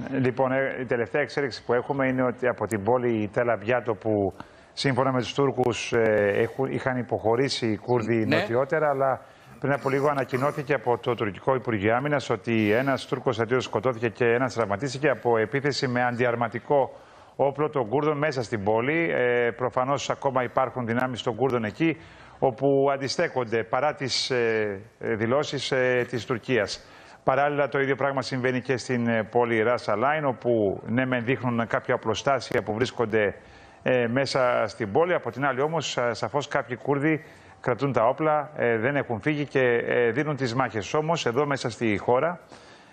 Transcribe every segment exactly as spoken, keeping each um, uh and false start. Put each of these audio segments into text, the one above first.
Λοιπόν, η τελευταία εξέλιξη που έχουμε είναι ότι από την πόλη Τελ Αβιάτο, που σύμφωνα με τους Τούρκους είχαν υποχωρήσει οι Κούρδοι ναι. νοτιότερα, αλλά πριν από λίγο ανακοινώθηκε από το τουρκικό Υπουργείο Άμυνας ότι ένας Τούρκος στρατιώτης σκοτώθηκε και ένας τραυματίστηκε από επίθεση με αντιαρματικό όπλο των Κούρδων μέσα στην πόλη. Ε, προφανώς ακόμα υπάρχουν δυνάμεις των Κούρδων εκεί, όπου αντιστέκονται παρά τις ε, δηλώσεις ε, της Τουρκίας. Παράλληλα, το ίδιο πράγμα συμβαίνει και στην πόλη Ρας Αλάιν, όπου ναι, μεν δείχνουν κάποια οπλοστάσια που βρίσκονται ε, μέσα στην πόλη. Από την άλλη, όμως, σαφώς κάποιοι Κούρδοι κρατούν τα όπλα, ε, δεν έχουν φύγει και ε, δίνουν τις μάχες. Όμως, εδώ μέσα στη χώρα,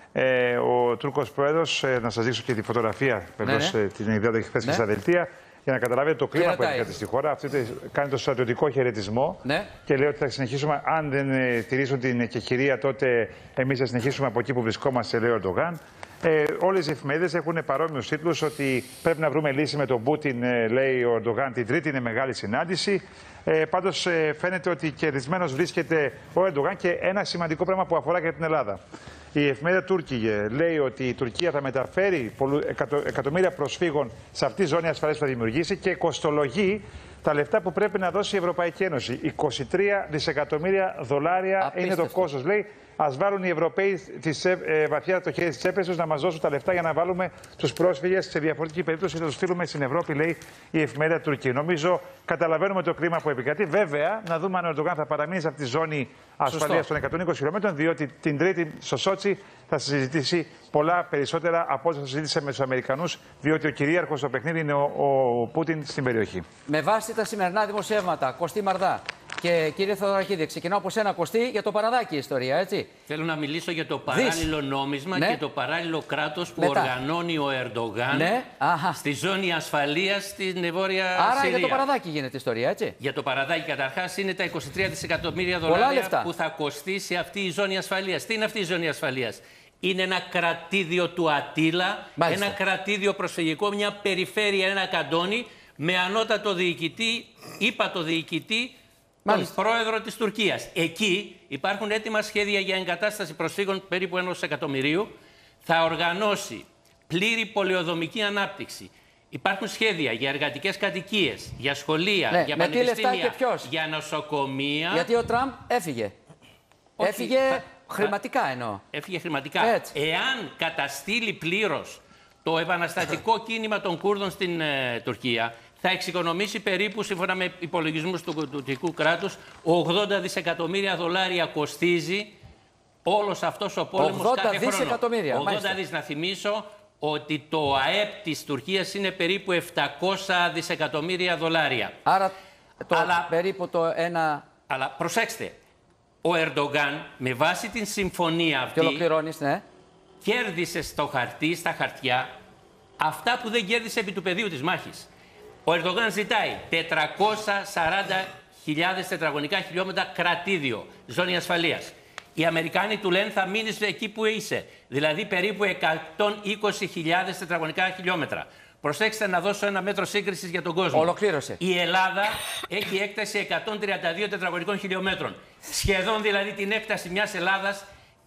ε, ο Τούρκος πρόεδρος, ε, να σας δείξω και τη φωτογραφία, βεβαίως ναι, ναι. την ιδέα το έχει πέσει ναι. στα δελτία, για να καταλάβετε το κλίμα που έχει στη χώρα. Αυτή κάνει το στρατιωτικό χαιρετισμό ναι. και λέει ότι θα συνεχίσουμε. Αν δεν ε, τηρήσουν την κεχηρία, τότε εμείς θα συνεχίσουμε από εκεί που βρισκόμαστε, λέει ο Ερντογάν. Ε, όλες οι εφημερίδες έχουν παρόμοιους τίτλους, ότι πρέπει να βρούμε λύση με τον Πούτιν, ε, λέει ο Ερντογάν. Την Τρίτη είναι μεγάλη συνάντηση. Ε, πάντως ε, φαίνεται ότι κερδισμένος βρίσκεται ο Ερντογάν, και ένα σημαντικό πράγμα που αφορά και την Ελλάδα. Η εφημερίδα Τούρκιγε λέει ότι η Τουρκία θα μεταφέρει πολλού, εκατο, εκατομμύρια προσφύγων σε αυτή τη ζώνη ασφαλείας που θα δημιουργήσει, και κοστολογεί τα λεφτά που πρέπει να δώσει η Ευρωπαϊκή Ένωση. είκοσι τρία δισεκατομμύρια δολάρια Απίστευτο. είναι το κόστος. Λέει, ας βάλουν οι Ευρωπαίοι τις, ε, βαθιά το χέρι στις τσέπες τους, να μας δώσουν τα λεφτά για να βάλουμε τους πρόσφυγες σε διαφορετική περίπτωση, θα τους στείλουμε στην Ευρώπη, λέει η εφημερίδα Τουρκία. Νομίζω καταλαβαίνουμε το κλίμα που επικρατεί. Βέβαια, να δούμε αν ο Ερντογάν θα παραμείνει σε αυτή τη ζώνη ασφαλείας των εκατόν είκοσι χιλιόμετρων, διότι την Τρίτη στο Σότσι θα συζητήσει πολλά περισσότερα από όσα συζήτησε με τους Αμερικανούς, διότι ο κυρίαρχος στο παιχνίδι είναι ο, ο Πούτιν στην περιοχή. Με βάση τα σημερινά δημοσιεύματα, Κωστή Μαρδά και κύριε Θεοδωρακίδη, ξεκινάω από σένα, Κωστή, για το παραδάκι η ιστορία, έτσι. Θέλω να μιλήσω για το παράλληλο Δεις. νόμισμα ναι. και το παράλληλο κράτος που Μετά. οργανώνει ο Ερντογάν ναι. στη ζώνη ασφαλείας στην Βόρεια Άρα Συρία. Άρα για το παραδάκι γίνεται η ιστορία, έτσι. Για το παραδάκι καταρχάς είναι τα είκοσι τρία δισεκατομμύρια δολάρια που θα κοστίσει αυτή η ζώνη ασφαλείας. Τι είναι αυτή η ζώνη ασφαλείας? Είναι ένα κρατήδιο του Ατήλα, Μάλιστα. ένα κρατήδιο προσφυγικό, μια περιφέρεια, ένα καντόνι, με ανώτατο διοικητή, ύπατο διοικητή, τον πρόεδρο της Τουρκίας. Εκεί υπάρχουν έτοιμα σχέδια για εγκατάσταση προσφύγων περίπου ενός εκατομμυρίου. Θα οργανώσει πλήρη πολεοδομική ανάπτυξη. Υπάρχουν σχέδια για εργατικές κατοικίες, για σχολεία, ναι, για με πανεπιστήμια, τι λεφτά και ποιος? για νοσοκομεία. Γιατί ο Τραμπ έφυγε. Όχι, έφυγε θα, χρηματικά θα, εννοώ. Έφυγε χρηματικά. Έτσι. Εάν καταστήλει πλήρως το επαναστατικό κίνημα των Κούρδων στην ε, Τουρκία, θα εξοικονομήσει περίπου, σύμφωνα με υπολογισμούς του τουρκικού κράτους, ογδόντα δισεκατομμύρια δολάρια κοστίζει όλος αυτός ο πόλεμος κάθε χρόνο. ογδόντα δις, να θυμίσω ότι το ΑΕΠ της Τουρκίας είναι περίπου επτακόσια δισεκατομμύρια δολάρια. Άρα το αλλά, περίπου το ένα... Αλλά προσέξτε, ο Ερντογάν με βάση την συμφωνία αυτή ναι. κέρδισε στο χαρτί, στα χαρτιά, αυτά που δεν κέρδισε επί του πεδίου της μάχης. Ο Ερντογάν ζητάει τετρακόσια σαράντα χιλιάδες τετραγωνικά χιλιόμετρα κρατήδιο, ζώνη ασφαλείας. Οι Αμερικάνοι του λένε θα μείνεις εκεί που είσαι, δηλαδή περίπου εκατόν είκοσι χιλιάδες τετραγωνικά χιλιόμετρα. Προσέξτε να δώσω ένα μέτρο σύγκρισης για τον κόσμο. Ολοκλήρωσε. Η Ελλάδα έχει έκταση εκατόν τριάντα δύο τετραγωνικών χιλιόμετρων. Σχεδόν δηλαδή την έκταση μιας Ελλάδας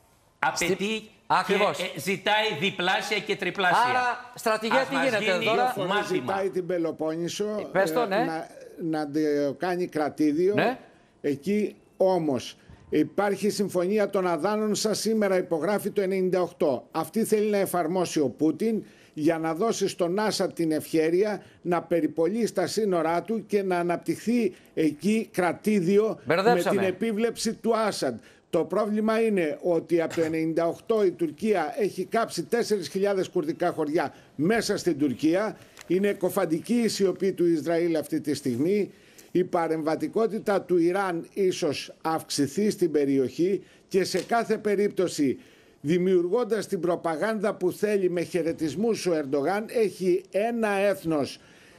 απαιτεί και ε, ζητάει διπλάσια και τριπλάσια. Άρα, στρατηγέ, τι γίνεται τώρα? Μάθημα. Ζητάει την Πελοπόννησο Πες το, ναι. ε, να, να κάνει κρατήδιο. Ναι. Εκεί όμως υπάρχει συμφωνία των Αδάνων, σας σήμερα υπογράφει το ενενήντα οκτώ. Αυτή θέλει να εφαρμόσει ο Πούτιν για να δώσει στον Άσαντ την ευχέρεια να περιπολεί στα σύνορά του και να αναπτυχθεί εκεί κρατήδιο με την επίβλεψη του Άσαντ. Το πρόβλημα είναι ότι από το ενενήντα οκτώ η Τουρκία έχει κάψει τέσσερις χιλιάδες κουρδικά χωριά μέσα στην Τουρκία. Είναι κοφαντική η σιωπή του Ισραήλ αυτή τη στιγμή. Η παρεμβατικότητα του Ιράν ίσως αυξηθεί στην περιοχή και σε κάθε περίπτωση, δημιουργώντας την προπαγάνδα που θέλει με χαιρετισμούς ο Ερντογάν, έχει ένα έθνος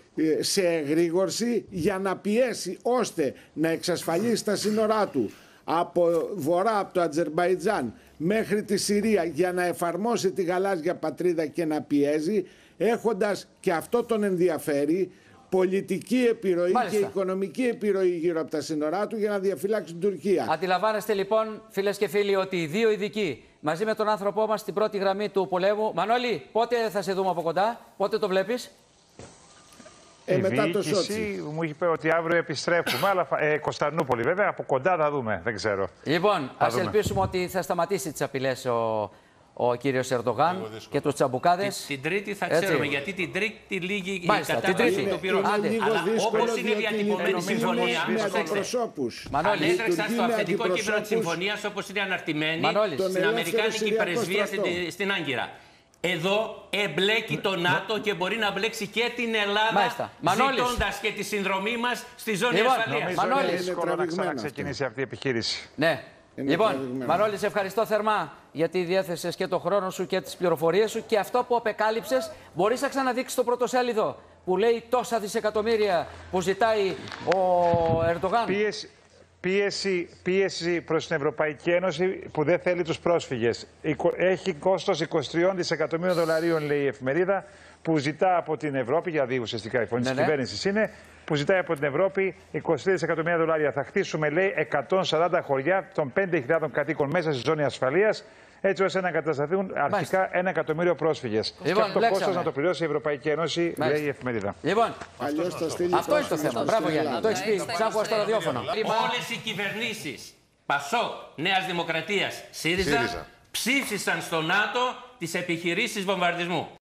σε εγρήγορση για να πιέσει ώστε να εξασφαλίσει τα σύνορά του από βορρά, από το Αζερμπαϊτζάν μέχρι τη Συρία, για να εφαρμόσει τη γαλάζια πατρίδα και να πιέζει, έχοντας, και αυτό τον ενδιαφέρει, πολιτική επιρροή Μάλιστα. και οικονομική επιρροή γύρω από τα σύνορά του για να διαφυλάξει την Τουρκία. Αντιλαμβάνεστε λοιπόν, φίλες και φίλοι, ότι οι δύο ειδικοί μαζί με τον άνθρωπό μας στην πρώτη γραμμή του πολέμου. Μανώλη, πότε θα σε δούμε από κοντά, πότε το βλέπεις? Ε, η μετά το διοίκηση μου είχε πει ότι αύριο επιστρέφουμε, αλλά ε, Κωνσταντινούπολη βέβαια, από κοντά θα δούμε, δεν ξέρω. Λοιπόν, ας ελπίσουμε ότι θα σταματήσει τις απειλές ο, ο κύριος Ερντογάν και τους τσαμπουκάδες. Την, την Τρίτη θα ξέρουμε, έτσι. Γιατί την Τρίτη λίγη η κατάσταση του πυρός. Αλλά όπως είναι διατυπωμένη συμφωνία, αν έτρεξαν στο αυθεντικό κείμενο της συμφωνίας όπως είναι αναρτημένη στην Αμερικάνικη πρεσβεία στην Άγκυρα. Εδώ εμπλέκει το ΝΑΤΟ και μπορεί να μπλέξει και την Ελλάδα, ζητώντας και τη συνδρομή μας στη ζώνη λοιπόν, ασφαλείας. Νομίζω είναι δύσκολο να ξαναξεκινήσει αυτή η επιχείρηση. Ναι. Είναι λοιπόν, Μανώλη, σε ευχαριστώ θερμά γιατί διέθεσες και το χρόνο σου και τις πληροφορίες σου και αυτό που απεκάλυψες μπορείς να ξαναδείξεις το πρωτοσέλιδο που λέει τόσα δισεκατομμύρια που ζητάει ο Ερντογάν. Πίεση, πίεση, πίεση προς την Ευρωπαϊκή Ένωση που δεν θέλει τους πρόσφυγες. Έχει κόστος είκοσι τρία δισεκατομμύρια δολαρίων, λέει η εφημερίδα, που ζητά από την Ευρώπη, γιατί ουσιαστικά η φωνή ναι, της ναι. κυβέρνησης είναι, που ζητάει από την Ευρώπη είκοσι τρία δισεκατομμύρια δολάρια. Θα χτίσουμε, λέει, εκατόν σαράντα χωριά των πέντε χιλιάδων κατοίκων μέσα στη ζώνη ασφαλείας, έτσι ώστε να εγκατασταθούν αρχικά ένα εκατομμύριο πρόσφυγες. Λοιπόν, και αυτό το κόστος να το πληρώσει η Ευρωπαϊκή Ένωση, Μάλιστα. λέει η εφημερίδα. Λοιπόν, αυτό είναι το θέμα. Μπράβο, Γιάννη. Το έχεις πει. Ψάχνω στο ραδιόφωνο. Όλες οι κυβερνήσεις ΠΑΣΟΚ, Νέας Δημοκρατίας, ΣΥΡΙΖΑ, ψήφισαν στο ΝΑΤΟ τις επιχειρήσεις βομβαρδισμού.